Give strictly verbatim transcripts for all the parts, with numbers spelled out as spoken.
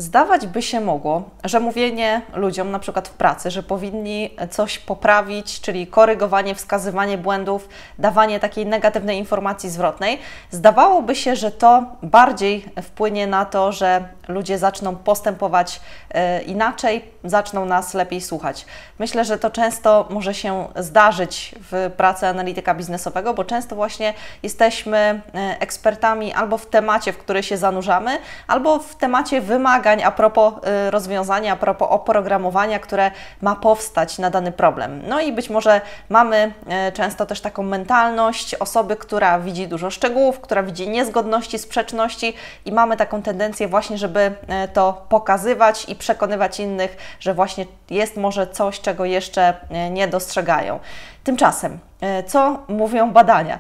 Zdawać by się mogło, że mówienie ludziom, na przykład w pracy, że powinni coś poprawić, czyli korygowanie, wskazywanie błędów, dawanie takiej negatywnej informacji zwrotnej, zdawałoby się, że to bardziej wpłynie na to, że ludzie zaczną postępować e, inaczej, zaczną nas lepiej słuchać. Myślę, że to często może się zdarzyć w pracy analityka biznesowego, bo często właśnie jesteśmy ekspertami albo w temacie, w który się zanurzamy, albo w temacie wymagań a propos y, rozwiązania, a propos oprogramowania, które ma powstać na dany problem. No i być może mamy y, często też taką mentalność osoby, która widzi dużo szczegółów, która widzi niezgodności, sprzeczności i mamy taką tendencję właśnie, żeby y, to pokazywać i przekonywać innych, że właśnie jest może coś, czego jeszcze y, nie dostrzegają. Tymczasem, y, co mówią badania?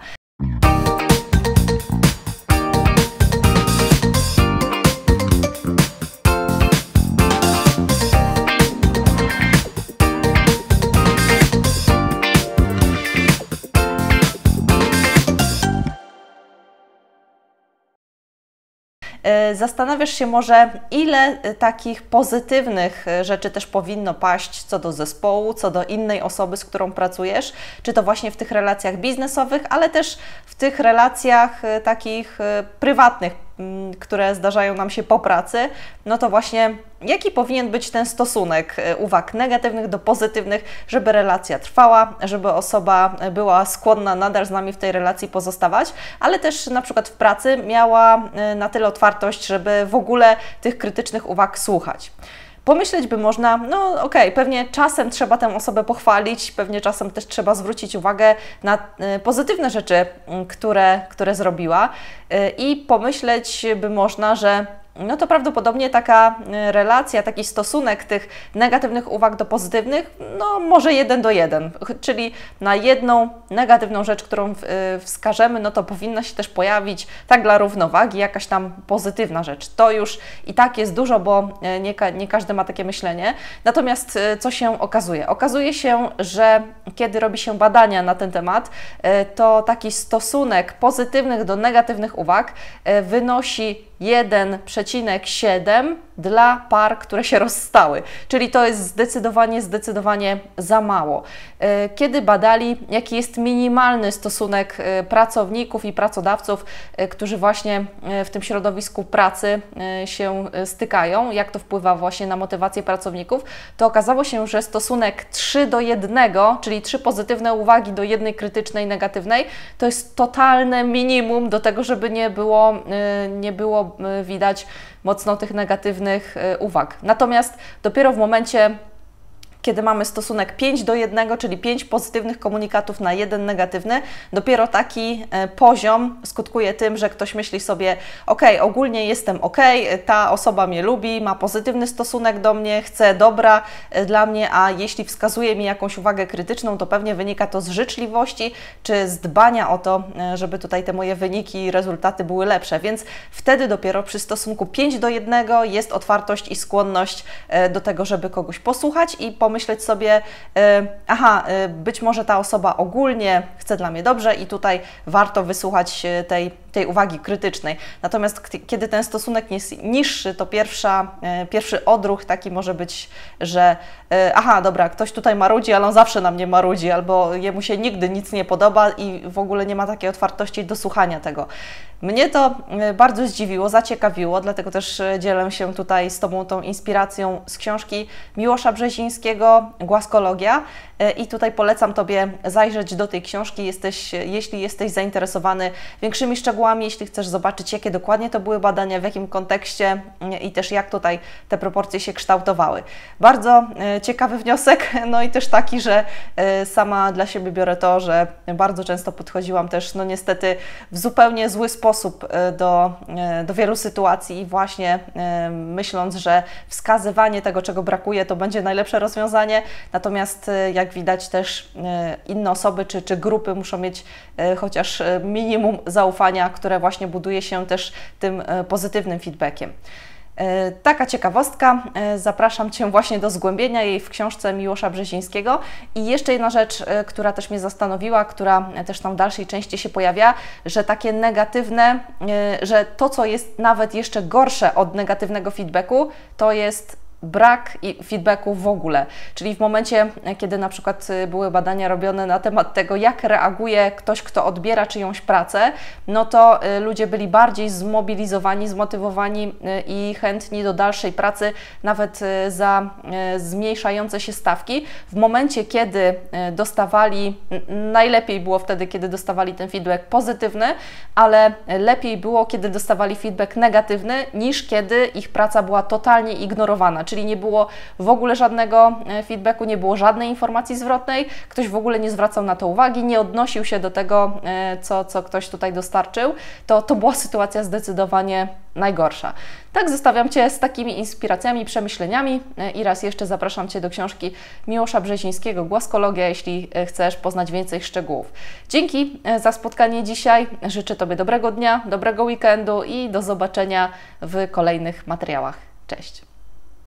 Zastanawiasz się może, ile takich pozytywnych rzeczy też powinno paść co do zespołu, co do innej osoby, z którą pracujesz, czy to właśnie w tych relacjach biznesowych, ale też w tych relacjach takich prywatnych, które zdarzają nam się po pracy, no to właśnie jaki powinien być ten stosunek uwag negatywnych do pozytywnych, żeby relacja trwała, żeby osoba była skłonna nadal z nami w tej relacji pozostawać, ale też na przykład w pracy miała na tyle otwartość, żeby w ogóle tych krytycznych uwag słuchać. Pomyśleć by można, no okej, okay, pewnie czasem trzeba tę osobę pochwalić, pewnie czasem też trzeba zwrócić uwagę na pozytywne rzeczy, które, które zrobiła i pomyśleć by można, że no to prawdopodobnie taka relacja, taki stosunek tych negatywnych uwag do pozytywnych, no może jeden do jeden, czyli na jedną negatywną rzecz, którą wskażemy, no to powinna się też pojawić tak dla równowagi jakaś tam pozytywna rzecz. To już i tak jest dużo, bo nie, ka nie każdy ma takie myślenie. Natomiast co się okazuje? Okazuje się, że kiedy robi się badania na ten temat, to taki stosunek pozytywnych do negatywnych uwag wynosi jeden przecinek siedem dla par, które się rozstały. Czyli to jest zdecydowanie, zdecydowanie za mało. Kiedy badali, jaki jest minimalny stosunek pracowników i pracodawców, którzy właśnie w tym środowisku pracy się stykają, jak to wpływa właśnie na motywację pracowników, to okazało się, że stosunek trzy do jednego, czyli trzy pozytywne uwagi do jednej krytycznej, negatywnej, to jest totalne minimum do tego, żeby nie było, nie było widać mocno tych negatywnych uwag. Natomiast dopiero w momencie, kiedy mamy stosunek pięć do jednego, czyli pięć pozytywnych komunikatów na jeden negatywny, dopiero taki poziom skutkuje tym, że ktoś myśli sobie, ok, ogólnie jestem ok, ta osoba mnie lubi, ma pozytywny stosunek do mnie, chce dobra dla mnie, a jeśli wskazuje mi jakąś uwagę krytyczną, to pewnie wynika to z życzliwości, czy z dbania o to, żeby tutaj te moje wyniki i rezultaty były lepsze, więc wtedy dopiero przy stosunku pięć do jednego jest otwartość i skłonność do tego, żeby kogoś posłuchać i pomóc myśleć sobie, aha, być może ta osoba ogólnie chce dla mnie dobrze i tutaj warto wysłuchać tej, tej uwagi krytycznej. Natomiast kiedy ten stosunek jest niższy, to pierwsza, pierwszy odruch taki może być, że aha, dobra, ktoś tutaj marudzi, ale on zawsze na mnie marudzi, albo jemu się nigdy nic nie podoba i w ogóle nie ma takiej otwartości do słuchania tego. Mnie to bardzo zdziwiło, zaciekawiło, dlatego też dzielę się tutaj z Tobą tą inspiracją z książki Miłosza Brzezińskiego Głaskologia i tutaj polecam Tobie zajrzeć do tej książki, jesteś, jeśli jesteś zainteresowany większymi szczegółami, jeśli chcesz zobaczyć, jakie dokładnie to były badania, w jakim kontekście i też jak tutaj te proporcje się kształtowały. Bardzo ciekawy wniosek, no i też taki, że sama dla siebie biorę to, że bardzo często podchodziłam też, no niestety w zupełnie zły sposób do, do wielu sytuacji i właśnie myśląc, że wskazywanie tego, czego brakuje, to będzie najlepsze rozwiązanie, natomiast jak widać też inne osoby czy, czy grupy muszą mieć chociaż minimum zaufania, które właśnie buduje się też tym pozytywnym feedbackiem. Taka ciekawostka, zapraszam Cię właśnie do zgłębienia jej w książce Miłosza Brzezińskiego. I jeszcze jedna rzecz, która też mnie zastanowiła, która też tam w dalszej części się pojawia, że takie negatywne, że to, co jest nawet jeszcze gorsze od negatywnego feedbacku, to jest brak feedbacku w ogóle. Czyli w momencie, kiedy na przykład były badania robione na temat tego, jak reaguje ktoś, kto odbiera czyjąś pracę, no to ludzie byli bardziej zmobilizowani, zmotywowani i chętni do dalszej pracy, nawet za zmniejszające się stawki. W momencie, kiedy dostawali, najlepiej było wtedy, kiedy dostawali ten feedback pozytywny, ale lepiej było, kiedy dostawali feedback negatywny, niż kiedy ich praca była totalnie ignorowana. Czyli nie było w ogóle żadnego feedbacku, nie było żadnej informacji zwrotnej, ktoś w ogóle nie zwracał na to uwagi, nie odnosił się do tego, co, co ktoś tutaj dostarczył, to, to była sytuacja zdecydowanie najgorsza. Tak, zostawiam Cię z takimi inspiracjami, przemyśleniami i raz jeszcze zapraszam Cię do książki Miłosza Brzezińskiego Głaskologia, jeśli chcesz poznać więcej szczegółów. Dzięki za spotkanie dzisiaj, życzę Tobie dobrego dnia, dobrego weekendu i do zobaczenia w kolejnych materiałach. Cześć!